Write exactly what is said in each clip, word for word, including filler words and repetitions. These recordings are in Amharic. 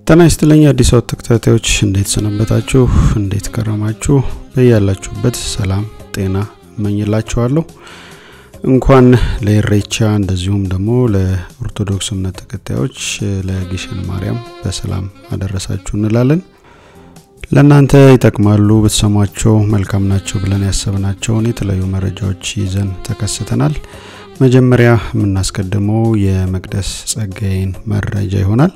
ጤና ይስጥልኝ አዲስ አበባ ተከታታዮች እንዴት ሰነበታችሁ እንዴት ከረማችሁ በያላችሁበት ሰላም ጤና እመኝላችኋለሁ እንኳን ለኢሬቻ እንደዚሁም ደግሞ ለኦርቶዶክስ እምነት ተከታዮች ለግሸን ማርያም በሰላም አደረሳችሁ እንላለን ለናንተ ይጠቅማሉ በተሰማቸው መልካም ናቸው ብለን ያሰብናቸውን የተለያዩ መረጃዎች ይዘን ተከስተናል መጀመሪያ ምናስቀድመው የመቅደስ ጸጋዬን መረጃ ይሆናል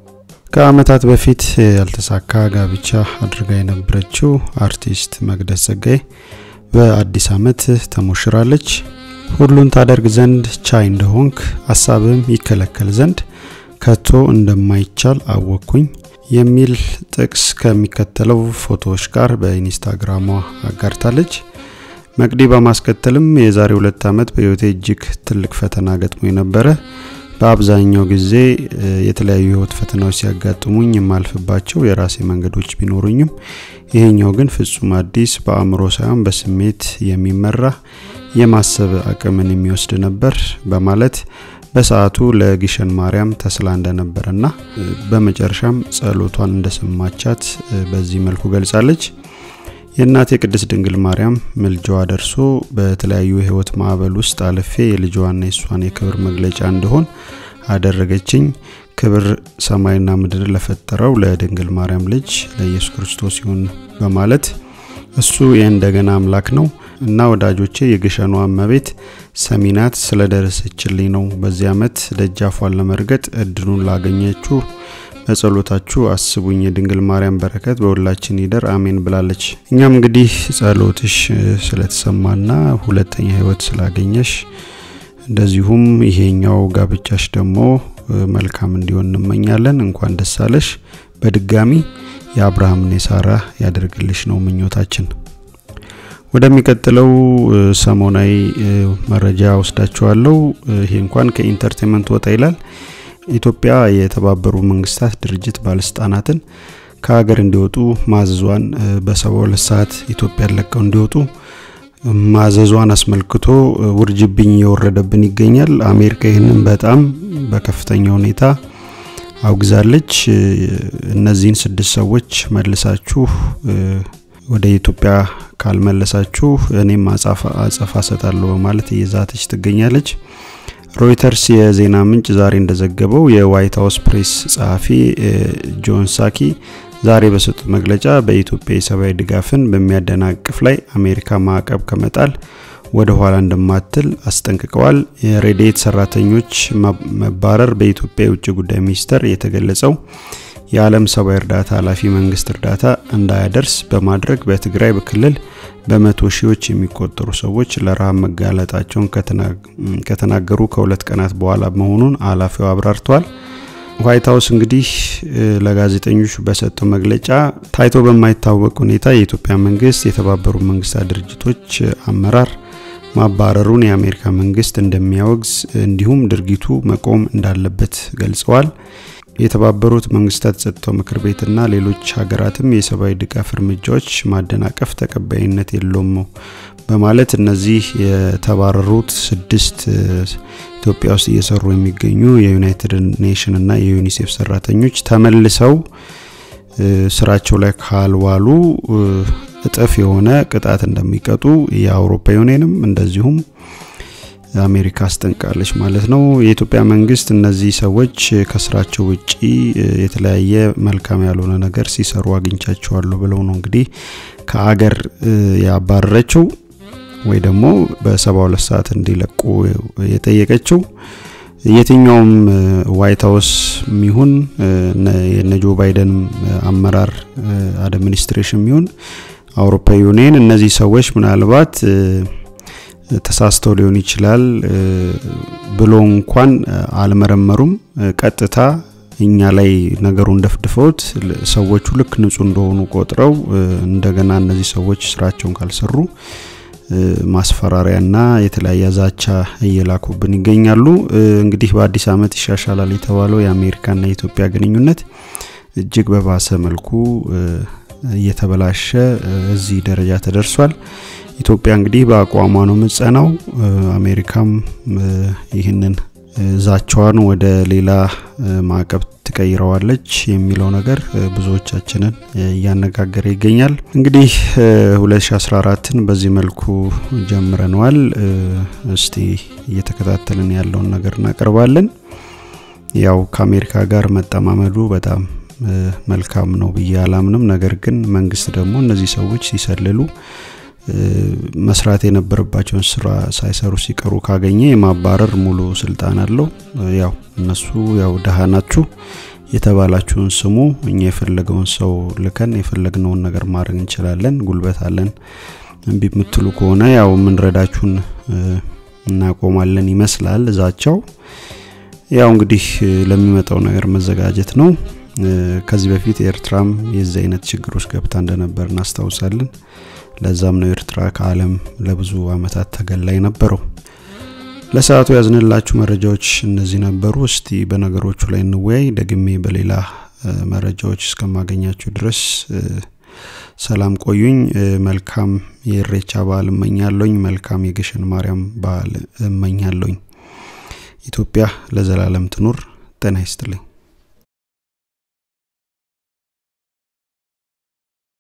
ከአመታት በፊት ያልተሳካ ጋብቻ አድርጋ የነበረችው አርቲስት መቅደስ ጸጋዬ በአዲስ አመት ተሞሽራለች ሁሉን ታደርግ ዘንድ ቻይ እንደሆንክ ሐሳብም ይከለከል ዘንድ ከቶ እንደማይቻል አወቅኩኝ የሚል ጥቅስ ከሚከተለው ፎቶዎች ጋር በኢንስታግራሟ አጋርታለች መቅዲ በማስከተልም የዛሬ ሁለት አመት በህይወቴ እጅግ ትልቅ ፈተና ገጥሞኝ ነበር በአብዛኛው ጊዜ የተለያዩ ህይወት ፈተናዎች ሲያጋጥሙኝ የማልፈባቸው የራሴ መንገዶች ቢኖሩኝም ይሄኛው ግን ፍጹም አዲስ በአእምሮ ሳይሆን በስሜት የሚመራ የማሰብ አቅምን የሚወስድ ነበር በማለት በሰዓቱ ለግሸን ማርያም ተስላ እንደነበርና በመጨረሻም ጸሎቷን እንደሰማቻት በዚህ መልኩ ገልጻለች የእናቴ ቅድስት ድንግል ማርያም ምልጃዋ ደርሶ በተለያዩ ህይወት ማዕበል ውስጥ አልፌ የልጇና የሷን የክብር መግለጫ እንደሆን አደረገችኝ ክብር ሰማይና ምድር ለፈጠረው ለድንግል ማርያም ልጅ ለኢየሱስ ክርስቶስ ይሁን በማለት እሱ የእንደገና አምላክ ነው እና ወዳጆቼ የግሸኗ እመቤት ሰሚናት ስለደረሰችልኝ ነው በዚህ አመት ደጃፏን ለመርገጥ እድሉን ላገኘችው በጸሎታችሁ አስቡኝ የድንግል ማርያም በረከት በሁላችን ይደር አሜን ብላለች እኛም እንግዲህ ጸሎትሽ ስለተሰማና ሁለተኛ ህይወት ስላገኘሽ እንደዚሁም ይሄኛው ጋብቻሽ ደግሞ መልካም እንዲሆን እንመኛለን እንኳን ደስ አለሽ በድጋሚ የአብርሃምና የሳራ ያደርግልሽ ነው ምኞታችን ወደሚቀጥለው ሰሞናዊ መረጃ ወስዳችኋለሁ ይሄ እንኳን ከኢንተርቴይንመንት ወጣ ይላል ኢትዮጵያ የተባበሩ መንግስታት ድርጅት ባለስልጣናትን ከሀገር እንዲወጡ ማዘዟን በሰባ ሁለት ሰዓት ኢትዮጵያ ለቀው እንዲወጡ ማዘዟን አስመልክቶ ውርጅብኝ የወረደብን ይገኛል አሜሪካ ይሄንን በጣም በከፍተኛ ሁኔታ አውግዛለች እነዚህን ስድስት ሰዎች መልሳችሁ ወደ ኢትዮጵያ ካልመለሳችሁ እኔም አጻፋ አጻፋ ሰጣለሁ ማለት እየዛተች ትገኛለች ሮይተርስ የዜና ምንጭ ዛሬ እንደዘገበው የዋይት ሃውስ ፕሬስ ጸሐፊ ጆን ሳኪ ዛሬ በሰጡት መግለጫ በኢትዮጵያ የሰብአዊ ድጋፍን በሚያደናቅፍ ላይ አሜሪካ ማዕቀብ ከመጣል ወደ ኋላ እንደማትል አስጠንቅቀዋል የሬዲት ሰራተኞች መባረር በኢትዮጵያ የውጭ ጉዳይ ሚኒስቴር የተገለጸው የዓለም ሰብአዊ እርዳታ ኃላፊ መንግስት እርዳታ እንዳያደርስ በማድረግ በትግራይ በክልል በመቶ ሺዎች የሚቆጠሩ ሰዎች ለረሃብ መጋለጣቸውን ከተናገሩ ከሁለት ቀናት በኋላ መሆኑን ኃላፊው አብራርተዋል ዋይት ሃውስ እንግዲህ ለጋዜጠኞች በሰጠው መግለጫ ታይቶ በማይታወቅ ሁኔታ የኢትዮጵያ መንግስት የተባበሩ መንግስታት ድርጅቶች አመራር ማባረሩን የአሜሪካ መንግስት እንደሚያወግዝ እንዲሁም ድርጊቱ መቆም እንዳለበት ገልጸዋል የተባበሩት መንግስታት ጸጥታው ምክር ቤትና ሌሎች ሀገራትም የሰብአዊ ድጋፍ እርምጃዎች ማደናቀፍ ተቀባይነት የለውም በማለት እነዚህ የተባረሩት ስድስት ኢትዮጵያ ውስጥ እየሰሩ የሚገኙ የዩናይትድ ኔሽን እና የዩኒሴፍ ሰራተኞች ተመልሰው ስራቸው ላይ ካልዋሉ እጥፍ የሆነ ቅጣት እንደሚቀጡ የአውሮፓ ዩኒየንም እንደዚሁም አሜሪካ አስጠንቅቃለች ማለት ነው የኢትዮጵያ መንግስት እነዚህ ሰዎች ከስራቸው ውጪ የተለያየ መልካም ያልሆነ ነገር ሲሰሩ አግኝቻቸዋለሁ ብለው ነው እንግዲህ ከሀገር ያባረረችው ወይ ደግሞ በሰባ ሁለት ሰዓት እንዲለቁ የጠየቀችው የትኛውም ዋይት ሃውስ ሚሆን የነጆ ባይደን አመራር አድሚኒስትሬሽን ሚሆን አውሮፓ ዩኒየን እነዚህ ሰዎች ምናልባት ተሳስተው ሊሆን ይችላል ብሎ እንኳን አልመረመሩም ቀጥታ እኛ ላይ ነገሩን ደፍድፈውት ሰዎቹ ልክ ንጹህ እንደሆኑ ቆጥረው እንደገና እነዚህ ሰዎች ስራቸውን ካልሰሩ ማስፈራሪያና የተለያየ ዛቻ እየላኩብን ይገኛሉ እንግዲህ በአዲስ አመት ይሻሻላል የተባለው የአሜሪካና የኢትዮጵያ ግንኙነት እጅግ በባሰ መልኩ እየተበላሸ እዚህ ደረጃ ተደርሷል ኢትዮጵያ እንግዲህ በአቋሟ ነው መጸናው አሜሪካም ይህንን ዛቻዋን ወደ ሌላ ማዕቀብ ትቀይረዋለች የሚለው ነገር ብዙዎቻችንን ያነጋገረ ይገኛል። እንግዲህ ሁለት ሺህ አስራ አራትን በዚህ መልኩ ጀምረናል። እስቲ እየተከታተልን ያለውን ነገር እናቀርባለን። ያው ከአሜሪካ ጋር መጣማመዱ በጣም መልካም ነው ብያላምንም። ነገር ግን መንግስት ደግሞ እነዚህ ሰዎች ሲሰልሉ መስራት የነበረባቸውን ስራ ሳይሰሩ ሲቀሩ ካገኘ የማባረር ሙሉ ስልጣን አለው። ያው እነሱ ያው ደሃናችሁ የተባላችሁን ስሙ እኛ የፈለገውን ሰው ልከን የፈለግነውን ነገር ማድረግ እንችላለን፣ ጉልበት አለን እንቢ ምትሉ ከሆነ ያው ምን ረዳችሁን እናቆማለን ይመስላል ዛቻው። ያው እንግዲህ ለሚመጣው ነገር መዘጋጀት ነው። ከዚህ በፊት ኤርትራም የዚህ አይነት ችግሮች ገብታ እንደነበር እናስታውሳለን። ለዛም ነው ኤርትራ ከዓለም ለብዙ አመታት ተገላይ ነበረው። ለሰዓቱ ያዝንላችሁ መረጃዎች እነዚህ ነበሩ። እስቲ በነገሮቹ ላይ እንወያይ። ደግሜ በሌላ መረጃዎች እስከማገኛችሁ ድረስ ሰላም ቆዩኝ። መልካም የኢሬቻ በዓል እመኛለሁኝ። መልካም የግሸን ማርያም በዓል እመኛለሁኝ። ኢትዮጵያ ለዘላለም ትኑር። ጤና ይስጥልኝ።